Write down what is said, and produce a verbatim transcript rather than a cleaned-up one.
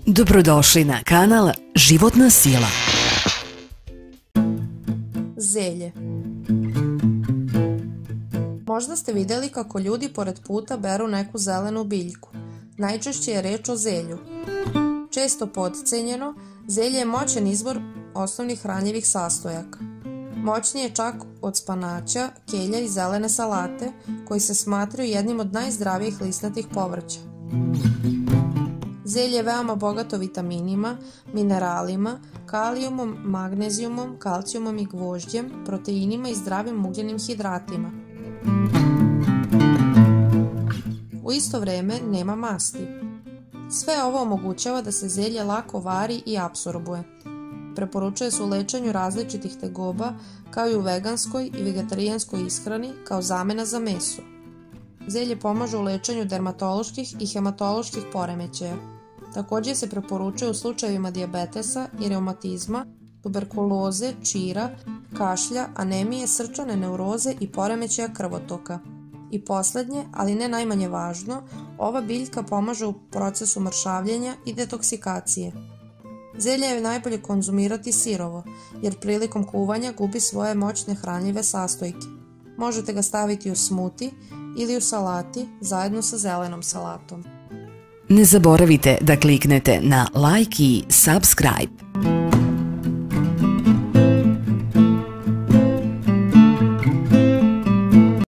Dobrodošli na kanal Životna sila. Zelje. Možda ste vidjeli kako ljudi pored puta beru neku zelenu biljku. Najčešće je reč o zelju. Često potcenjeno, zelje je moćan izvor osnovnih hranjivih sastojaka. Moćnije je čak od spanaća, kelja i zelene salate, koji se smatraju jednim od najzdravijih listnatih povrća. Zelje je veoma bogato vitaminima, mineralima, kalijumom, magnezijumom, kalcijumom i gvožđem, proteinima i zdravim ugljenim hidratima. U isto vrijeme nema masti. Sve ovo omogućava da se zelje lako vari i apsorbuje. Preporučuje se u lečenju različitih tegoba, kao i u veganskoj i vegetarijanskoj ishrani kao zamena za meso. Zelje pomaže u lečenju dermatoloških i hematoloških poremećaja. Također se preporučuje u slučajevima dijabetesa i reumatizma, tuberkuloze, čira, kašlja, anemije, srčane neuroze i poremećaja krvotoka. I posljednje, ali ne najmanje važno, ova biljka pomaže u procesu mršavljenja i detoksikacije. Zelje je najbolje konzumirati sirovo, jer prilikom kuvanja gubi svoje moćne hranljive sastojke. Možete ga staviti u smuti ili u salati zajedno sa zelenom salatom. Ne zaboravite da kliknete na like i subscribe.